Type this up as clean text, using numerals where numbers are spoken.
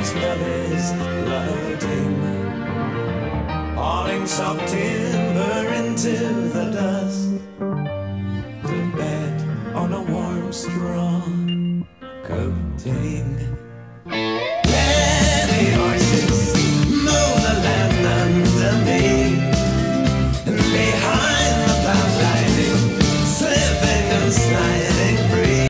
as love is floating, hauling soft timber into the dust, to bed on a warm straw coating.